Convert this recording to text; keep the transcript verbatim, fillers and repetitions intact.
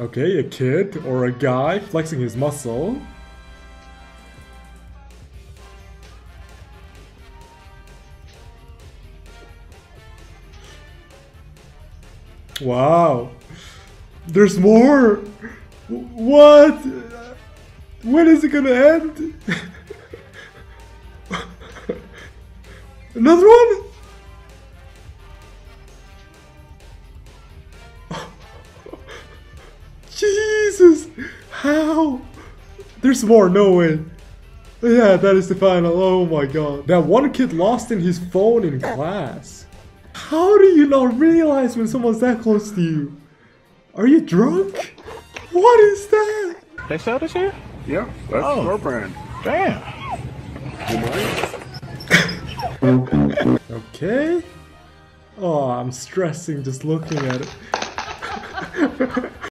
Okay, a kid or a guy flexing his muscle. Wow. There's more! What? When is it gonna end? Another one? Jesus! How? There's more, no way. Yeah, that is the final. Oh my god. That one kid lost in his phone in class. How do you not realize when someone's that close to you? Are you drunk? What is that? They sell this here? Yeah, that's Oh. our brand. Damn. Okay. Oh, I'm stressing just looking at it.